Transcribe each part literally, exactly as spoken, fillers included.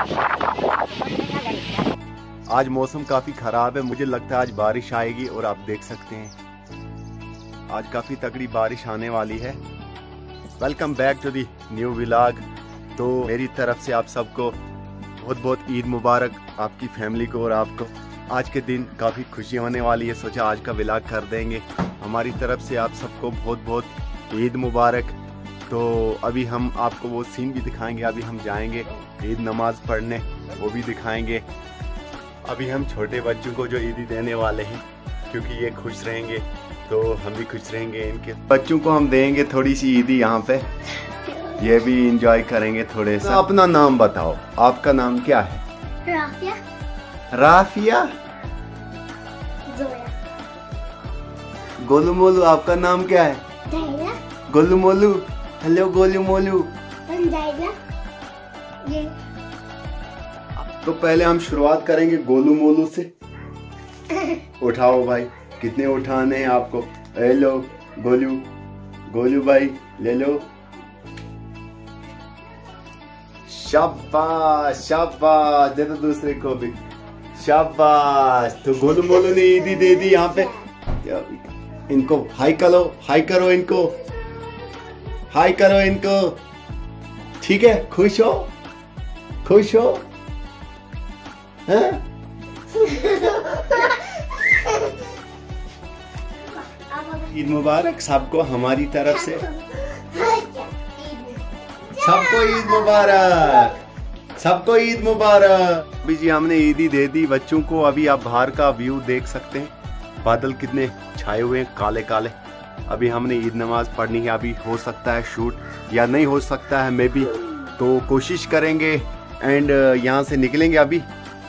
आज मौसम काफी खराब है, मुझे लगता है आज बारिश आएगी और आप देख सकते हैं आज काफी तगड़ी बारिश आने वाली है। Welcome back to the new vlog. तो मेरी तरफ से आप सबको बहुत बहुत ईद मुबारक, आपकी फैमिली को और आपको। आज के दिन काफ़ी खुशी होने वाली है, सोचा आज का व्लॉग कर देंगे। हमारी तरफ से आप सबको बहुत बहुत ईद मुबारक। तो अभी हम आपको वो सीन भी दिखाएंगे, अभी हम जाएंगे ईद नमाज पढ़ने, वो भी दिखाएंगे। अभी हम छोटे बच्चों को जो ईदी देने वाले हैं, क्योंकि ये खुश रहेंगे तो हम भी खुश रहेंगे। इनके बच्चों को हम देंगे थोड़ी सी ईदी यहाँ पे, ये भी इंजॉय करेंगे थोड़े सा। अपना नाम बताओ, आपका नाम क्या है? राफिया। राफिया। जोया। गोलू मोलू, आपका नाम क्या है? जायला। गोलू मोलू। हेलो गोलू मोलू। जायला। ये तो पहले हम शुरुआत करेंगे गोलू मोलू से। उठाओ भाई, कितने उठाने हैं आपको? हेलो गोलू, गोलू भाई ले लो। शाबाश शाबाश, दे दो दूसरे को भी। शाबाश। तो गोलू मोलू ने ईदी दे दी यहाँ पे। इनको हाई करो, हाई करो इनको, हाई करो इनको। ठीक है, खुश हो, खुश हो हैं? ईद मुबारक सबको हमारी तरफ से, सबको ईद मुबारक, सबको ईद मुबारक। अभी जी हमने ईदी दे दी बच्चों को। अभी आप बाहर का व्यू देख सकते हैं, बादल कितने छाए हुए हैं, काले काले। अभी हमने ईद नमाज पढ़नी है। अभी हो सकता है शूट या नहीं हो सकता है, मे बी, तो कोशिश करेंगे एंड यहाँ से निकलेंगे अभी।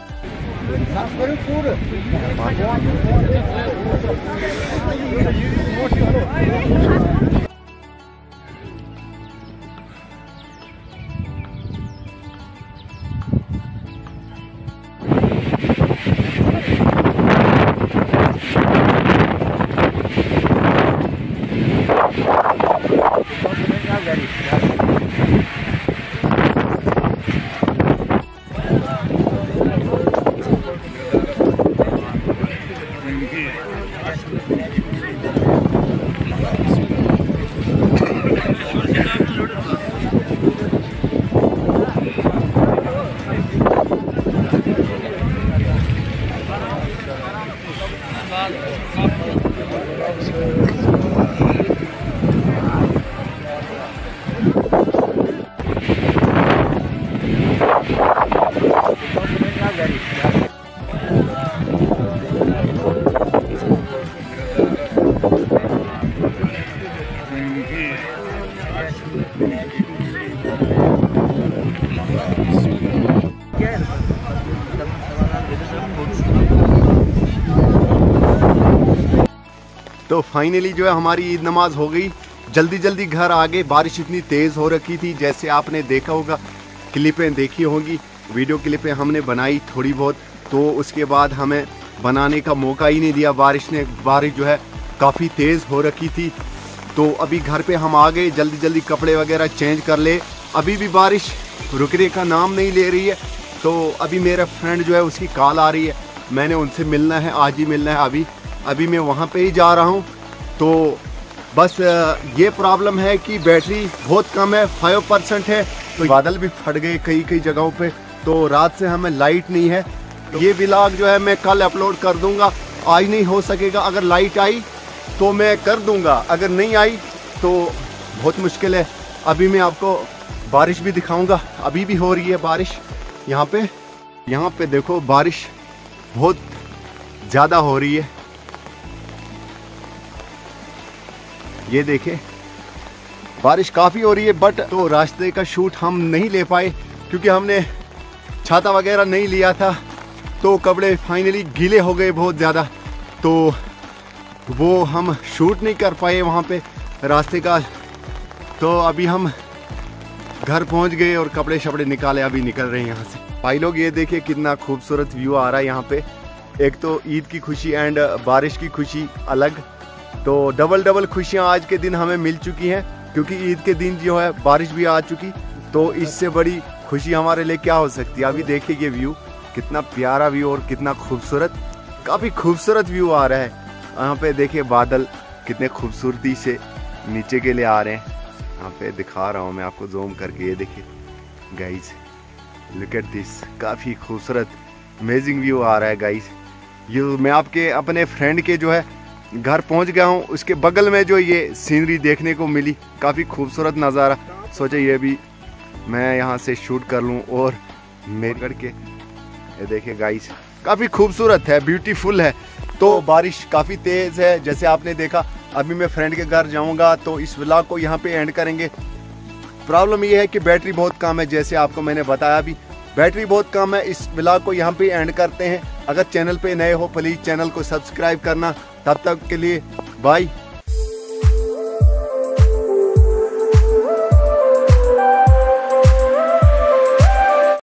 तो फाइनली जो है हमारी ईद नमाज हो गई, जल्दी जल्दी घर आ गए। बारिश इतनी तेज़ हो रखी थी, जैसे आपने देखा होगा, क्लिपें देखी होंगी, वीडियो क्लिपें हमने बनाई थोड़ी बहुत। तो उसके बाद हमें बनाने का मौका ही नहीं दिया बारिश ने। बारिश जो है काफ़ी तेज़ हो रखी थी। तो अभी घर पे हम आ गए, जल्दी जल्दी कपड़े वगैरह चेंज कर ले। अभी भी बारिश रुकने का नाम नहीं ले रही है। तो अभी मेरा फ्रेंड जो है उसकी कॉल आ रही है, मैंने उनसे मिलना है, आज ही मिलना है। अभी अभी मैं वहाँ पे ही जा रहा हूँ। तो बस ये प्रॉब्लम है कि बैटरी बहुत कम है, फाइव परसेंट है। तो बादल भी फट गए कई कई जगहों पे, तो रात से हमें लाइट नहीं है। तो ये व्लॉग जो है मैं कल अपलोड कर दूंगा, आज नहीं हो सकेगा। अगर लाइट आई तो मैं कर दूंगा, अगर नहीं आई तो बहुत मुश्किल है। अभी मैं आपको बारिश भी दिखाऊंगा, अभी भी हो रही है बारिश यहाँ पे। यहाँ पे देखो बारिश बहुत ज़्यादा हो रही है, ये देखें बारिश काफ़ी हो रही है। बट तो रास्ते का शूट हम नहीं ले पाए क्योंकि हमने छाता वगैरह नहीं लिया था, तो कपड़े फाइनली गीले हो गए बहुत ज़्यादा, तो वो हम शूट नहीं कर पाए वहाँ पे रास्ते का। तो अभी हम घर पहुँच गए और कपड़े शपड़े निकाले, अभी निकल रहे हैं यहाँ से। भाई लोग ये देखिए कितना खूबसूरत व्यू आ रहा है यहाँ पे। एक तो ईद की खुशी एंड बारिश की खुशी अलग, तो डबल डबल खुशियाँ आज के दिन हमें मिल चुकी हैं, क्योंकि ईद के दिन जो है बारिश भी आ चुकी, तो इससे बड़ी खुशी हमारे लिए क्या हो सकती है। अभी देखिए ये व्यू, कितना प्यारा व्यू और कितना खूबसूरत, काफी खूबसूरत व्यू आ रहा है। यहाँ पे देखिए बादल कितने खूबसूरती से नीचे के लिए आ रहे हैं। यहाँ पे दिखा रहा हूँ मैं आपको जूम करके, ये देखिए गाइस, लुक एट दिस, काफी खूबसूरत अमेजिंग व्यू आ रहा है गाइस। ये मैं आपके अपने फ्रेंड के जो है घर पहुंच गया हूँ, उसके बगल में जो ये सीनरी देखने को मिली, काफी खूबसूरत नज़ारा। सोचा ये भी मैं यहाँ से शूट कर लूँ और मेरे करके, ये देखिए गाइस काफी खूबसूरत है, ब्यूटीफुल है। तो बारिश काफी तेज है जैसे आपने देखा। अभी मैं फ्रेंड के घर जाऊंगा तो इस व्लॉग को यहाँ पे एंड करेंगे। प्रॉब्लम ये है कि बैटरी बहुत कम है, जैसे आपको मैंने बताया भी बैटरी बहुत कम है। इस व्लॉग को यहाँ पे एंड करते हैं। अगर चैनल पे नए हो प्लीज चैनल को सब्सक्राइब करना। तब तक के लिए बाय।